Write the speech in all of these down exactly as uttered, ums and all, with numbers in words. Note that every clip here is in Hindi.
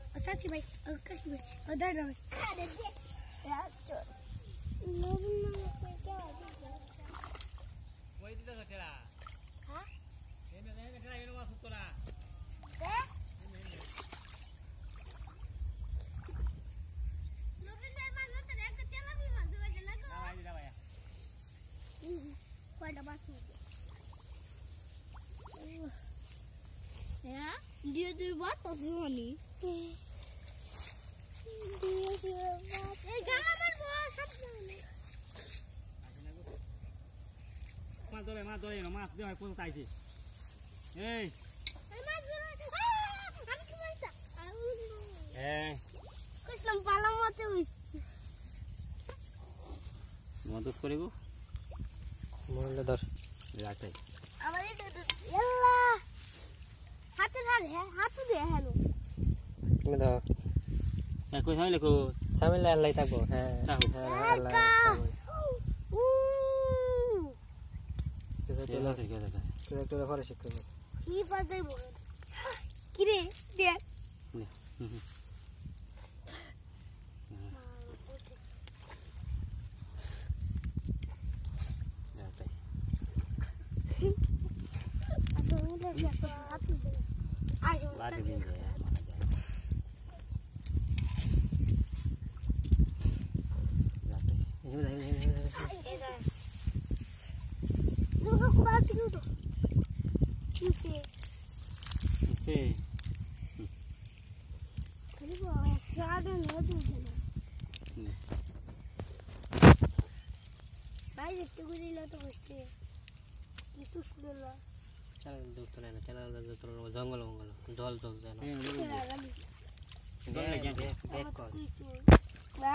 साथी भाई और काकी भाई और दादा भाई अरे दे यार चोर लोग ना कोई क्या है वही दिदा सकेला हां ये में ये में ये नो सुतला दे लोबिन भाई मान तो एक तेला भी मान दे लगो ना भाई दिदा भाई पड़ा बात ya dia di batas ini dia di batas eh jangan bos mas dole mas dole no mas dia pun tai sih eh mas aku cuma tak eh kus lampalam mate uichi modus koribu molle dor ratai abar itu yalla हाथ धर है हाथ दे हेलो में द ए कोई सामने को सामने ले लाई तक है ता ऊ केसा चला के केसा केसा चला फरे शिक के की पते बोल की रे दे Lagi dia ya. Ini udah ini. Lu aku mati dulu. Oke. Oke. Kali bawa ada lagi dulu. Baik itu gue lihat tuh pasti. Itu sudah चल दूसरा ना चल दूसरा जंगल जंगल जल जल जाना ये ये बैक कर ना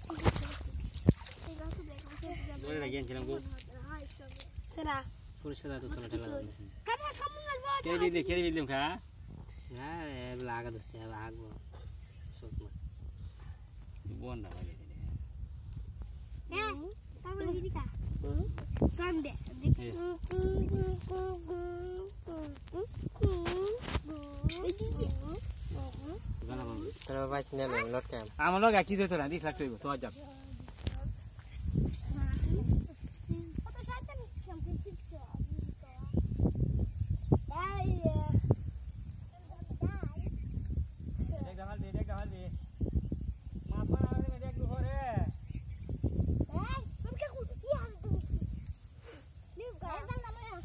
बोल लगे चल को चला पुरुष दा तो चला चला करा कमल बा के भी देख के भी देखा ना लागा तो से आग सोच में बोन दा लगे ए तब लगी का Sunday Kalau bacanya lo lot kan? Amal lo gak kisah tu nanti selak tu itu, tu aja. Dek dah haldi, dek dah haldi. Maaf mana ni dek tu hore. Eh, mungkin aku dia haldi. Ni gak ada nama ya.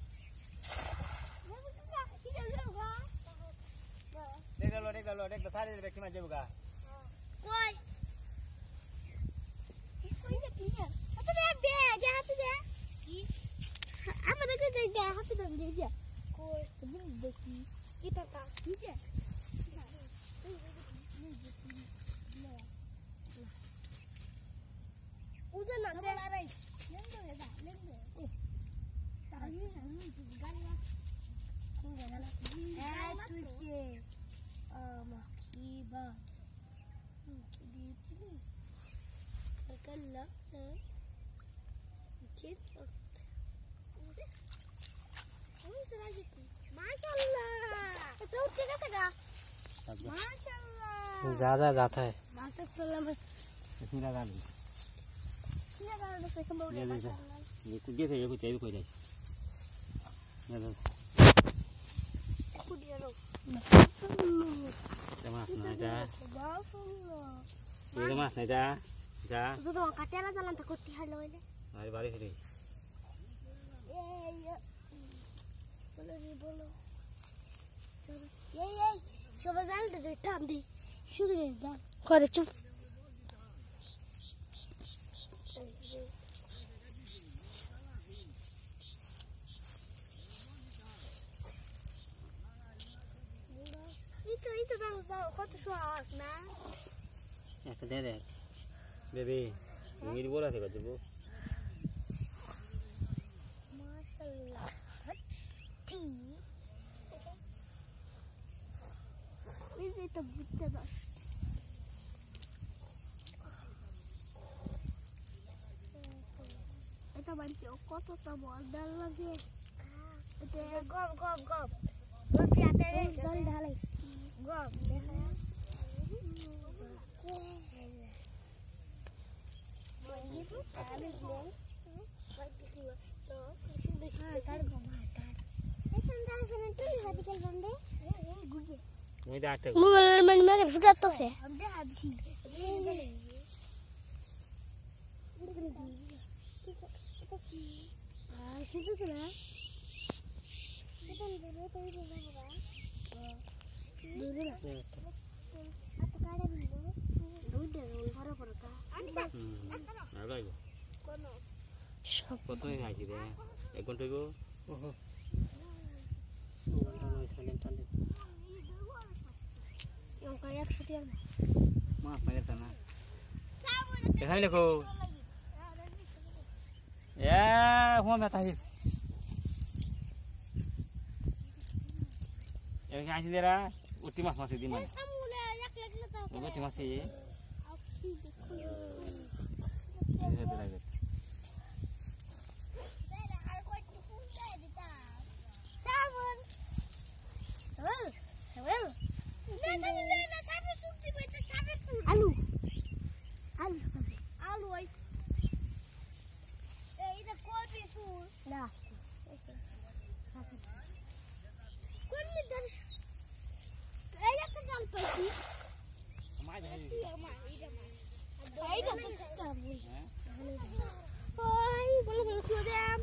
Dek lo, dek lo, dek dah tadi dek cuma jauh ga. Koi. Koi ni kira. Apa dia dia dia apa dia? Apa dia dia dia apa dia dia dia? Koi, sebelum dek kita tak dia. Udah nak saya. Lembut ya, lembut. Tadi hanya juga ya. Eh, tujuh. Ah, makiba. Kidi ini. Agaklah. Mungkin. Oh, serajut. माशाल्लाह। तो उठे कैसे गा? माशाल्लाह। ज़्यादा जाता है। माशाल्लाह में। इसमें लगा ली। ये लगा लो तो कम ये देखो। ये कुछ कैसे ये कुछ चाहिए कोई नहीं। ये लो। कुछ ये लो। Mas naja. Ini mas naja. Ja. Itu tuh katanya jalan takut dihalo ini. Mari balik sini. Iya iya. Boleh nih boleh. Coba. Iya iya. Coba jalan deh tam di. Sudah nih jalan. Kau ada cup. Itu itu dah dah kau tu suas na. Ya kedai deh. Baby, ini bola sih baju bu. Masalah. Hati. Ini tu buta dah. Itu banci okot tu tak modal lagi. Itu gom gom gom. Gom siapa ni? Gom dah lagi. Gom. Mobile মানে মাকে ফুটাতেছে প্রথমে খাইছি রে এক ঘন্টা গো মাছ পাইতা না দেখাই লেখো এ ফোন মেতাহিস এখানে আইছি দেরা উঠি মাছ মাছ দি মানে উঠি মাছ এই এই দে লাগে আলু আলু আলু ওই এইটা কোপি ফুল না কোন মিটার এই একটা জাল পাইছি মাছ ধরি এইটা তো হ্যাঁ ওই বলে বলে খুলে দাম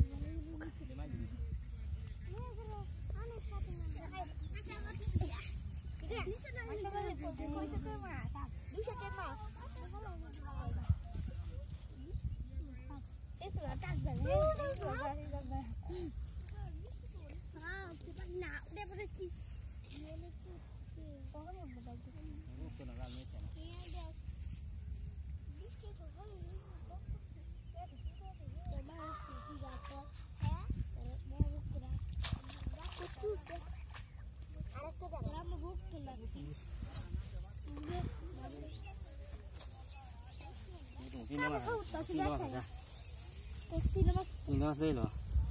তিন মাস তিন মাস যা তিন মাস দিলো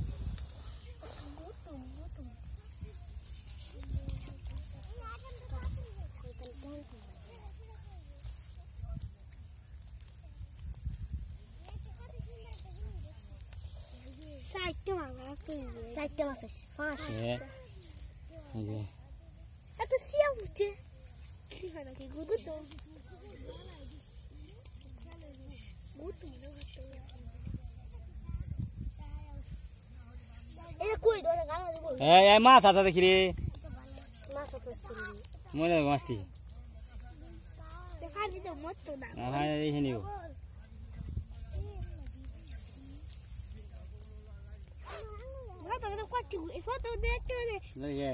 সাইটটা মারা তুই সাইটটা মাছ ফাঁস এ এই যে এত সিয়া উঠে কি হয় নাকি গুদু তো গুদু এ কই ধরে গানা দিব এ এ মাছ আছে দেখি রে মাছ তো সিরি মনে মাছটি দেখা দিতে মত না হ্যাঁ এই নিও ফটো তো কচ্ছি এই ফটো দেখতে হবে ले ये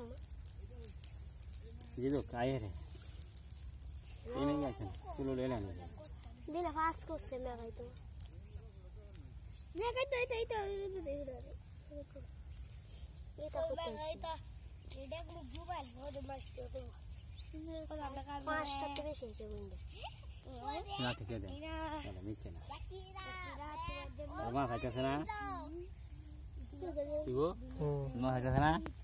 ये लोग आए रे ये नहीं आते चलो ले लेना দিলে ফাস করছে মে ভাই তো মে ভাই তো এটা এটা দেখো এটা করতে এটা এটা গুলো মোবাইল বড় মাস্ট তো পাঁচটা তো বেশি হয়েছে বন্ধু ना ठीक है दे चलो नीचे ना और मां खाते से ना ठीक हो मां खाते से ना